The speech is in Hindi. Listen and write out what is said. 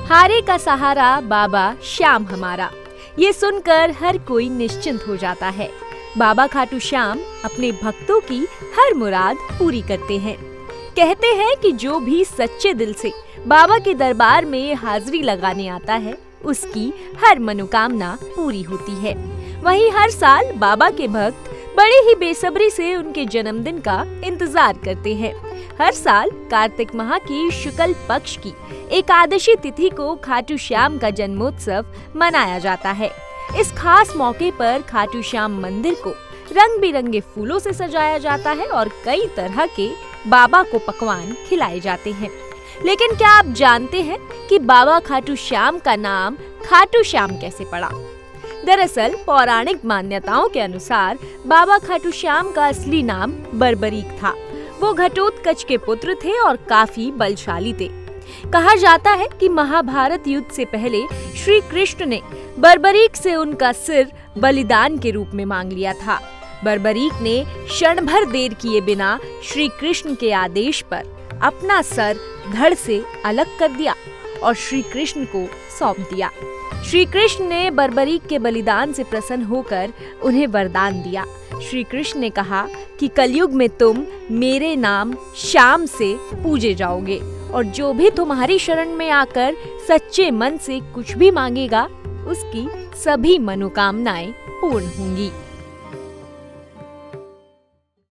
हारे का सहारा बाबा श्याम हमारा। ये सुनकर हर कोई निश्चिंत हो जाता है। बाबा खाटू श्याम अपने भक्तों की हर मुराद पूरी करते हैं। कहते हैं कि जो भी सच्चे दिल से बाबा के दरबार में हाजिरी लगाने आता है, उसकी हर मनोकामना पूरी होती है। वहीं हर साल बाबा के भक्त बड़े ही बेसब्री से उनके जन्मदिन का इंतजार करते हैं। हर साल कार्तिक माह की शुक्ल पक्ष की एकादशी तिथि को खाटू श्याम का जन्मोत्सव मनाया जाता है। इस खास मौके पर खाटू श्याम मंदिर को रंग बिरंगे फूलों से सजाया जाता है और कई तरह के बाबा को पकवान खिलाए जाते हैं। लेकिन क्या आप जानते हैं कि बाबा खाटू श्याम का नाम खाटू श्याम कैसे पड़ा? दरअसल पौराणिक मान्यताओं के अनुसार बाबा खाटू श्याम का असली नाम बर्बरीक था। वो घटोत्कच के पुत्र थे और काफी बलशाली थे। कहा जाता है कि महाभारत युद्ध से पहले श्री कृष्ण ने बर्बरीक से उनका सिर बलिदान के रूप में मांग लिया था। बर्बरीक ने क्षण भर देर किए बिना श्री कृष्ण के आदेश पर अपना सर धड़ से अलग कर दिया और श्री कृष्ण को सौंप दिया। श्री कृष्ण ने बर्बरीक के बलिदान से प्रसन्न होकर उन्हें वरदान दिया। श्री कृष्ण ने कहा कि कलयुग में तुम मेरे नाम श्याम से पूजे जाओगे और जो भी तुम्हारी शरण में आकर सच्चे मन से कुछ भी मांगेगा, उसकी सभी मनोकामनाएं पूर्ण होंगी।